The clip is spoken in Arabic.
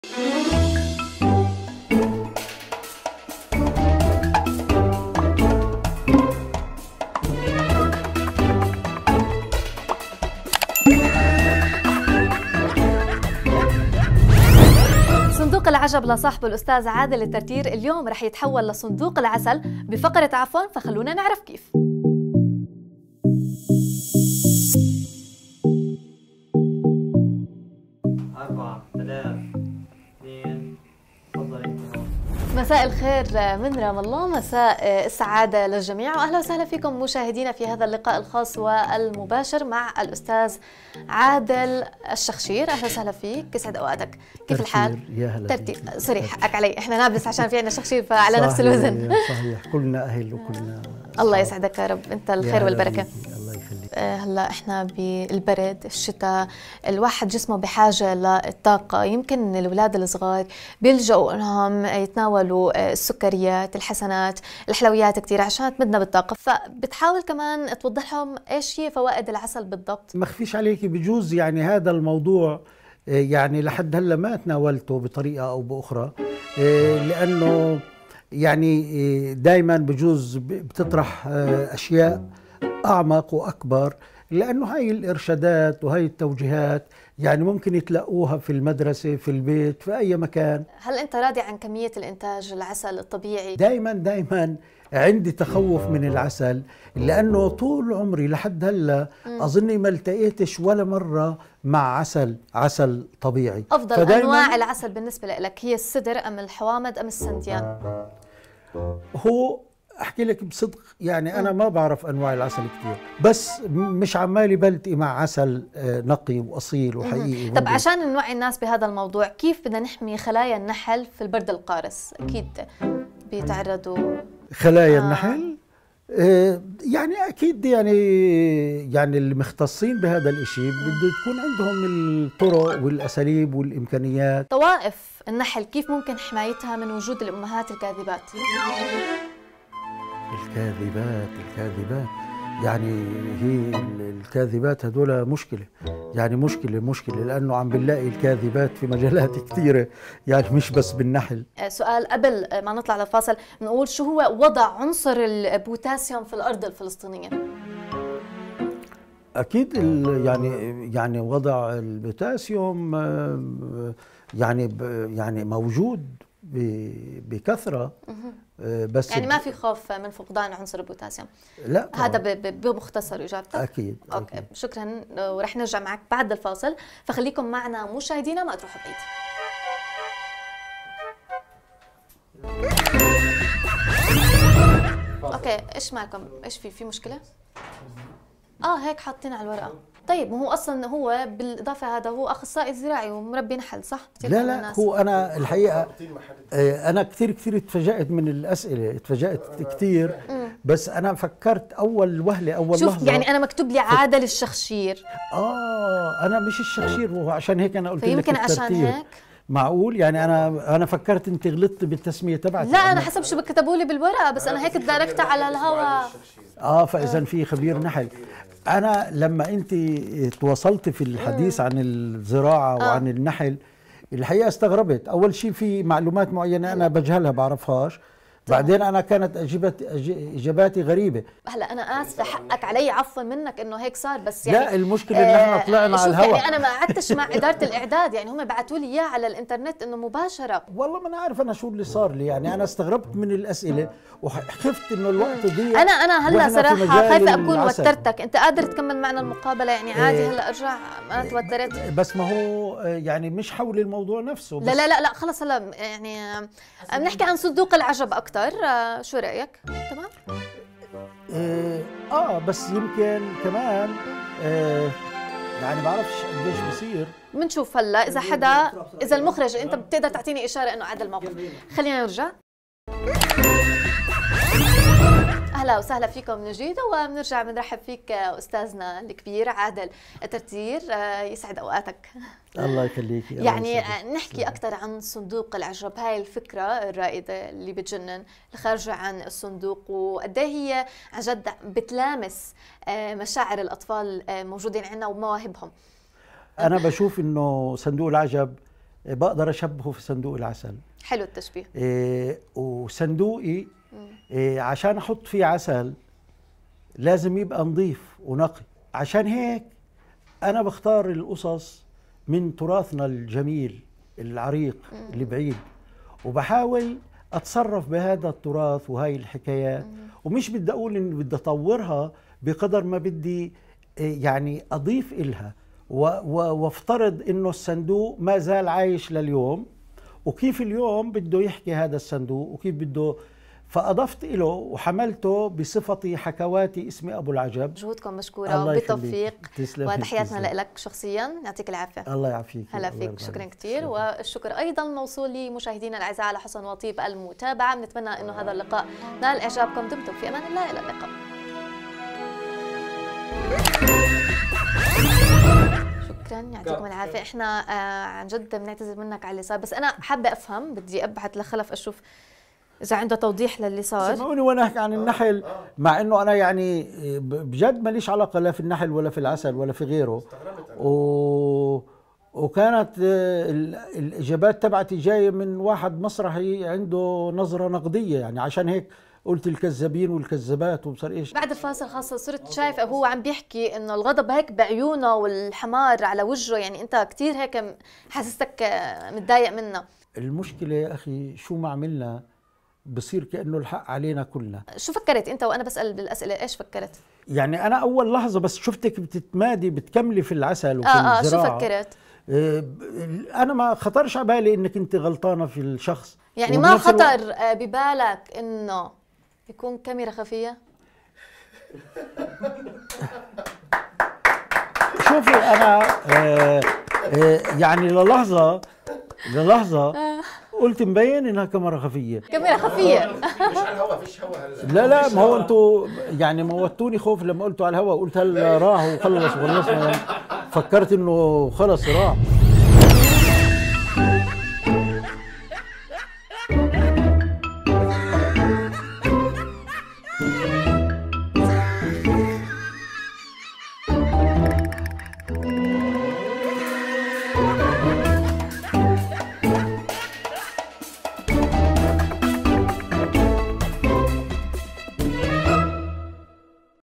صندوق العجب لصاحبه الأستاذ عادل الترتير اليوم رح يتحول لصندوق العسل بفقرة عفوا، فخلونا نعرف كيف. 4 3 2 تفضلي. مساء الخير من رام الله، مساء السعادة للجميع، وأهلا وسهلا فيكم مشاهدينا في هذا اللقاء الخاص والمباشر مع الأستاذ عادل الشخشير. أهلا وسهلا فيك، يسعد أوقاتك. كيف الحال؟ يا هلا. ترتيب سوري، حقك علي، احنا نابلس عشان في عندنا شخشير فعلى نفس الوزن. صحيح، كلنا أهل وكلنا الله يسعدك يا رب، أنت الخير والبركة. الله يخليك. هلا احنا بالبرد، الشتاء، الواحد جسمه بحاجه للطاقه. يمكن الاولاد الصغار بيلجأوا انهم يتناولوا السكريات، الحسنات، الحلويات كثير عشان تمدنا بالطاقه، فبتحاول كمان توضح لهم ايش هي فوائد العسل بالضبط. ما اخفيش عليك، بجوز يعني هذا الموضوع يعني لحد هلا ما تناولته بطريقه او باخرى، لانه يعني دائما بجوز بتطرح اشياء أعمق وأكبر، لأنه هاي الإرشادات وهاي التوجيهات يعني ممكن يتلاقوها في المدرسة، في البيت، في أي مكان. هل أنت راضي عن كمية الإنتاج العسل الطبيعي؟ دايما عندي تخوف من العسل، لأنه طول عمري لحد هلا أظني ما التقيتش ولا مرة مع عسل طبيعي. أفضل أنواع العسل بالنسبة لك هي السدر أم الحوامض أم السنديان؟ هو احكي لك بصدق، يعني انا ما بعرف انواع العسل كثير، بس مش عمالي بلتقي مع عسل نقي واصيل وحقيقي. طب عشان نوعي الناس بهذا الموضوع، كيف بدنا نحمي خلايا النحل في البرد القارس؟ اكيد بيتعرضوا خلايا النحل، يعني اكيد يعني المختصين بهذا الشيء بده تكون عندهم الطرق والاساليب والامكانيات. طوائف النحل كيف ممكن حمايتها من وجود الامهات الكاذبات؟ الكاذبات يعني هي الكاذبات هذول مشكلة، يعني مشكلة، لأنه عم بنلاقي الكاذبات في مجالات كثيرة، يعني مش بس بالنحل. سؤال قبل ما نطلع للفاصل، نقول شو هو وضع عنصر البوتاسيوم في الأرض الفلسطينية؟ أكيد يعني وضع البوتاسيوم يعني موجود بكثرة، بس يعني ما في خوف من فقدان عنصر البوتاسيوم؟ لا هذا بمختصر اجابتك. اكيد. اوكي، شكرا، ورح نرجع معك بعد الفاصل، فخليكم معنا مشاهدينا، ما تروحوا بعيد. اوكي، ايش معكم؟ ايش في مشكله؟ هيك حاطين على الورقه. طيب، ما هو اصلا هو بالاضافه هذا هو اخصائي زراعي ومربي نحل، صح؟ لا هو انا الحقيقه انا كثير تفاجأت من الاسئله، تفاجأت كثير، بس انا فكرت اول شوف لحظه، يعني انا مكتوب لي عادل الشخشير. انا مش الشخشير، هو عشان هيك انا قلت لك يمكن عشان هيك. معقول؟ يعني انا فكرت انت غلطت بالتسميه تبعتي. لا، انا حسب شو كتبوا لي بالورقه، بس انا هيك تداركتها على الهواء. فاذا في خبير نحل. أنا لما أنت تواصلت في الحديث عن الزراعة وعن النحل، الحقيقة استغربت. أول شيء في معلومات معينة أنا بجهلها بعرفهاش، بعدين أنا كانت إجاباتي غريبة. هلا أنا آسفة، حقك علي، عفوا منك إنه هيك صار، بس يعني لا، المشكلة إن احنا طلعنا على الهواء. يعني أنا ما قعدتش مع إدارة الإعداد، يعني هم بعثوا لي إياه على الإنترنت إنه مباشرة. والله ما أنا عارف أنا شو اللي صار لي، يعني أنا استغربت من الأسئلة وخفت إنه الوقت ضيق. أنا هلا صراحة خايفة أكون وترتك، أنت قادر تكمل معنا المقابلة يعني عادي؟ هلا أرجع، أنا توترت. بس ما هو يعني مش حول الموضوع نفسه. لا لا لا لا، خلص هلا يعني بنحكي عن صندوق العجب أكثر. شو رأيك؟ تمام؟ بس يمكن كمان يعني بعرفش قديش بصير. بنشوف هلا إذا المخرج أنت بتقدر تعطيني إشارة إنه عاد الموقف. خلينا نرجع. اهلا وسهلا فيكم من جديد، وبنرجع بنرحب فيك استاذنا الكبير عادل الترتير. يسعد اوقاتك. الله يخليك. يعني نحكي اكثر عن صندوق العجب، هاي الفكره الرائده اللي بتجنن، الخارجه عن الصندوق، وقد ايه هي عن جد بتلامس مشاعر الاطفال موجودين عندنا ومواهبهم. انا بشوف انه صندوق العجب بقدر أشبهه في صندوق العسل. حلو التشبيه. وصندوقي عشان أحط فيه عسل لازم يبقى نظيف ونقي. عشان هيك أنا بختار القصص من تراثنا الجميل العريق اللي بعيد، وبحاول أتصرف بهذا التراث وهاي الحكايات، ومش بدي أقول إني بدي أطورها بقدر ما بدي يعني أضيف إلها وافترض إنه الصندوق ما زال عايش لليوم، وكيف اليوم بده يحكي هذا الصندوق وكيف بده، فأضفت له وحملته بصفتي حكواتي اسمي أبو العجب. جهودكم مشكورة وبالتوفيق، وتحياتنا لك شخصيا، يعطيك العافية. الله يعافيك. هلا فيك، شكرا كثير. والشكر أيضا موصول لمشاهدينا الأعزاء على حسن وطيب المتابعة. بنتمنى أنه هذا اللقاء نال إعجابكم. دمتم في أمان الله، إلى اللقاء. شكرا، يعطيكم العافية. احنا عن جد بنعتذر منك على اللي صار، بس أنا حابة أفهم، بدي أبحث لخلف أشوف إذا عنده توضيح للي صار. سمعوني وأنا أحكي عن النحل، مع إنه أنا يعني بجد ماليش علاقة لا في النحل ولا في العسل ولا في غيره، وكانت الإجابات تبعتي جاية من واحد مسرحي عنده نظرة نقدية، يعني عشان هيك قلت الكذابين والكذابات وبصير ايش. بعد الفاصل خاصة صرت شايفة هو عم بيحكي انه الغضب هيك بعيونه والحمار على وجهه، يعني انت كثير هيك حسستك متضايق منه. المشكلة يا اخي شو ما عملنا بصير كأنه الحق علينا كلنا. شو فكرت انت وانا بسأل بالاسئلة؟ ايش فكرت؟ يعني انا اول لحظة بس شفتك بتتمادي بتكملي في العسل وفي الزراعة. شو فكرت؟ انا ما خطرش على بالي انك انت غلطانة في الشخص. يعني ما خطر ببالك انه يكون كاميرا خفية؟ شوفي أنا يعني للحظة قلت مبين إنها كاميرا خفية. كاميرا خفية مش على الهواء، فيش هواء. لا ما هو أنتوا يعني موتوني خوف لما قلتوا على الهواء، قلت هل راح وخلص والناس فكرت إنه خلص راح.